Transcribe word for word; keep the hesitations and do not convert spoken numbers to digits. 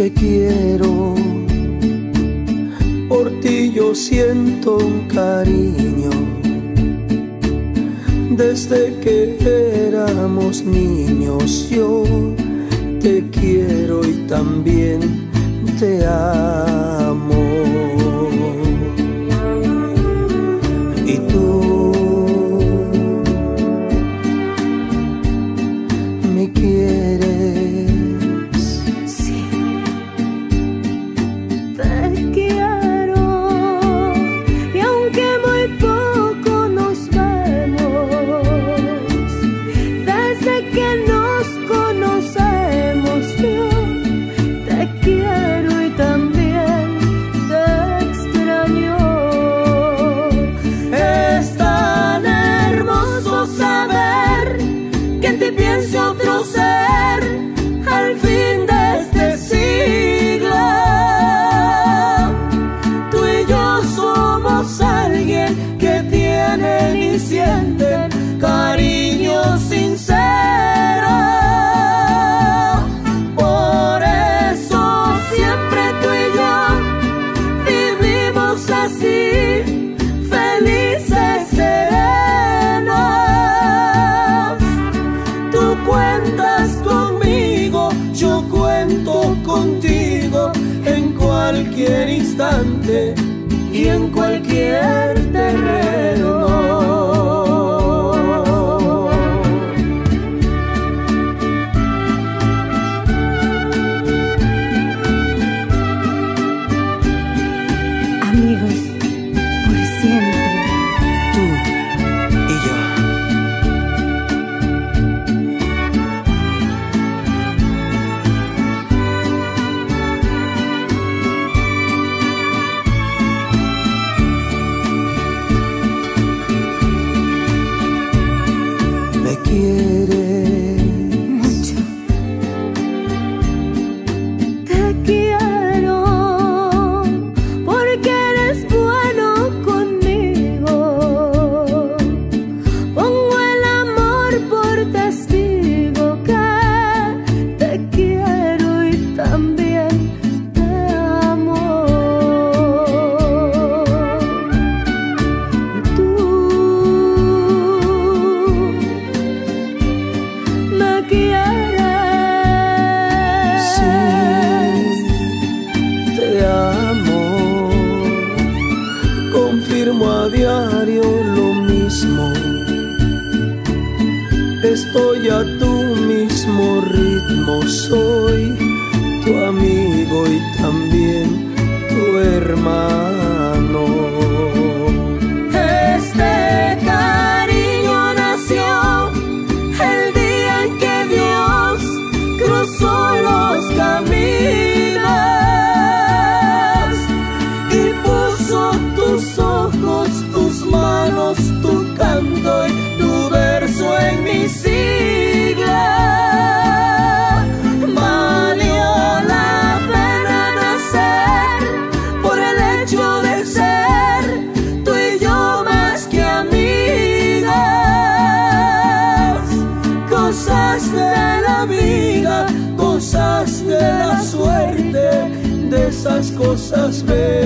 te quiero, por ti yo siento un cariño. Desde que éramos niños yo te quiero y también te amo. Y tú me quieres. Sí, te quiero. Y aunque muy poco nos vemos, desde que nos conocemos yo te quiero y también te extraño. Es tan hermoso saber que en ti piensa otro ser al fin de este siglo. Tú y yo somos alguien que tienen y sienten cariño sincero. Por eso siempre tú y yo vivimos así, felices, serenos. Tú cuentas conmigo, yo cuento contigo en cualquier instante y en cualquier terreno. Amigos, por siempre. Tú y yo. Me quieres Mucho. Te quiero porque eres bueno conmigo. Pongo el amor por testigo que te quiero y también te amo. Y tú me quieres. Sí, te amo. Confirmo a diario lo mismo. Estoy a tu mismo ritmo. Soy tu amigo y también tu hermano. Este cariño nació el día en que Dios cruzó los caminos y puso tus ojos, tus manos, tu canto y tu verso en mi sigla. Valió la pena nacer por el hecho de ser tú y yo más que amigas. Cosas de la vida, cosas de la suerte, de esas cosas bellas.